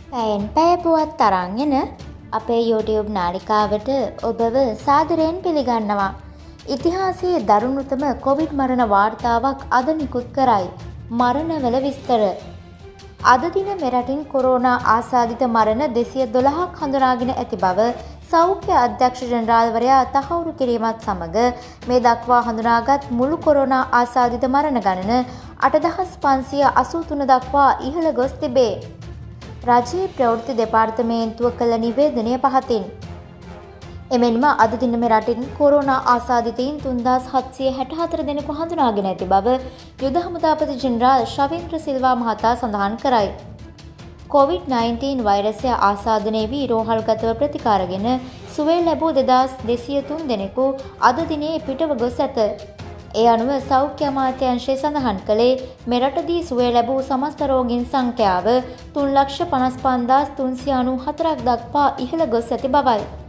පැයෙන් පැය පුවත් තරන් එන අපේ YouTube නාලිකාවට ඔබව සාදරයෙන් පිළිගන්නවා. ඉතිහාසයේ දරුණුතම කොවිඩ් මරණ වාර්තාවක් අද නිකුත් කරයි. මරණවල විස්තර. අද දින මෙරටින් කොරෝනා ආසාදිත මරණ 212ක් හඳුනාගෙන ඇති බව සෞඛ්‍ය අධ්‍යක්ෂ ජනරාල්වරයා තහවුරු කිරීමත් සමග මේ දක්වා හඳුනාගත් මුළු කොරෝනා ආසාදිත මරණ ගණන 8583 දක්වා ඉහළ ගොස් තිබේ. රජයේ ප්‍රවෘත්ති දෙපාර්තමේන්තුව කළ නිවේදනය පහතින්. එමෙන්ම අද දින මෙරටින් කොරෝනා ආසාදිතයින් 3764 දෙනෙකු හඳුනාගෙන ඇති බව යුද හමුදාපති ජෙනරාල් ශවේන්ද්‍ර සිල්වා මහතා සඳහන් කරයි. COVID-19 වෛරසය ආසාදනය වී රෝහල්ගතව ප්‍රතිකාරගෙන සුවය ලැබූ 2203 දෙනෙකු අද දිනේ පිටව ගොස් ඇත. ඒ අනුව සෞඛ්‍ය අමාත්‍යාංශය සඳහන් කළේ මෙරටදී සුවය ලැබූ සමස්ත රෝගීන් සංඛ්‍යාව 3,55,394ක් දක්වා ඉහළ ගොස් ඇති බවයි.